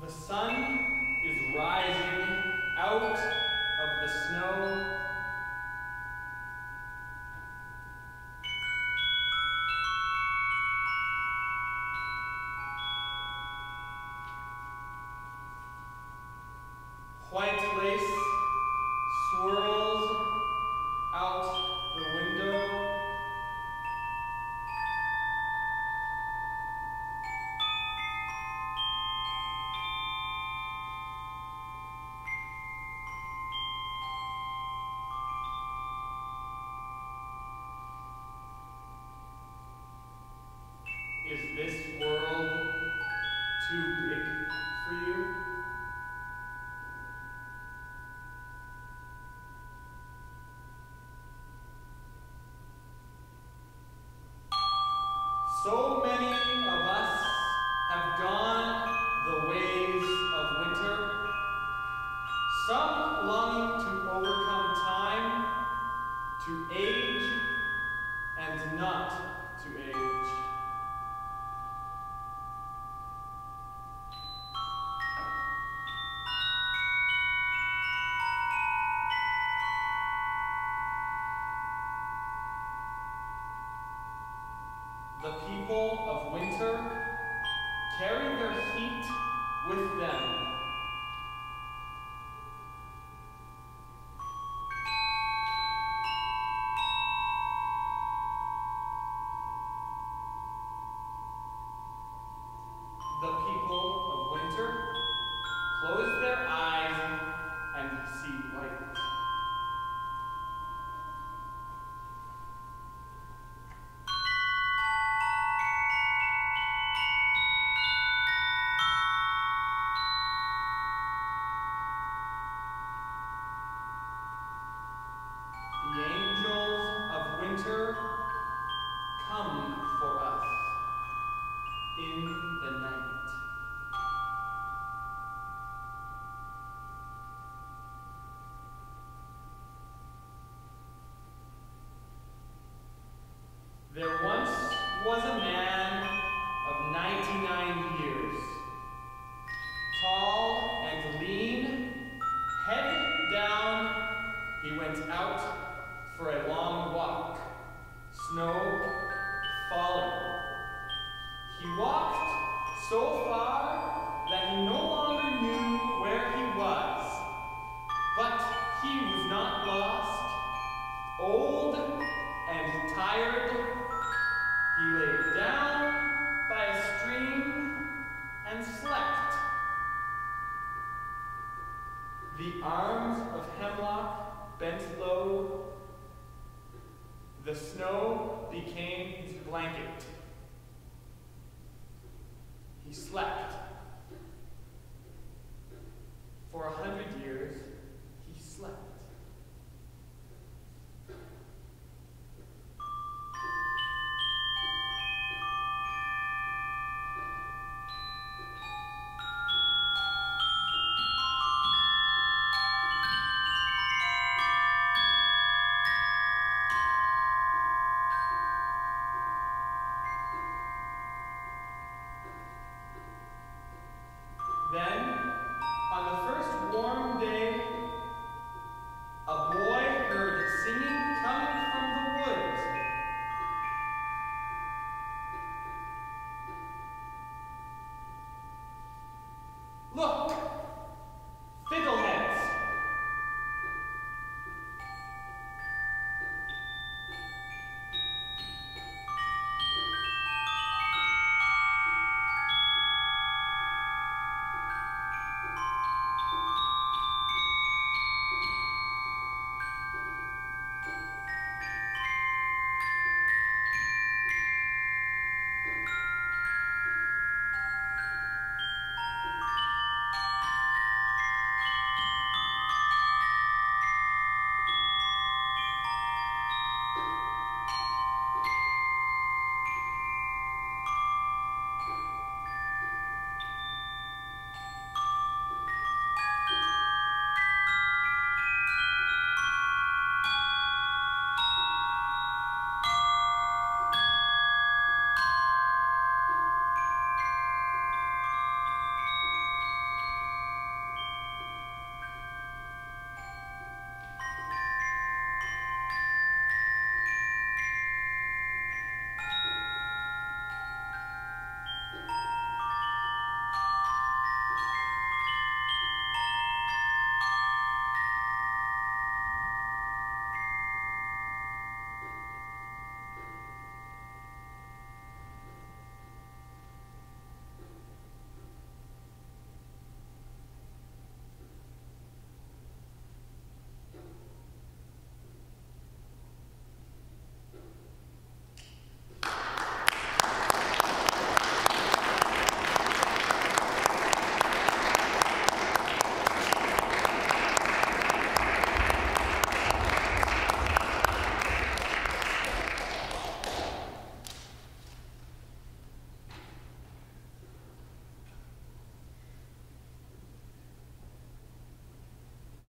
The sun is rising out of the snow. White lace swirls out the window. Is this world too big for you? So many of us have gone the ways of winter, some longing to overcome time, to age and not to age. The people of winter carry their heat with them. The people of winter close their eyes and see white. The angels of winter come for us in the night. There once was a man of 99 years, tall and lean, head down, he went out for a long walk, snow falling. He walked so far that he no longer knew where he was, but he was not lost. Old and tired, he lay down by a stream and slept. The arms of hemlock bent low. The snow became his blanket. He slept. For 100 years,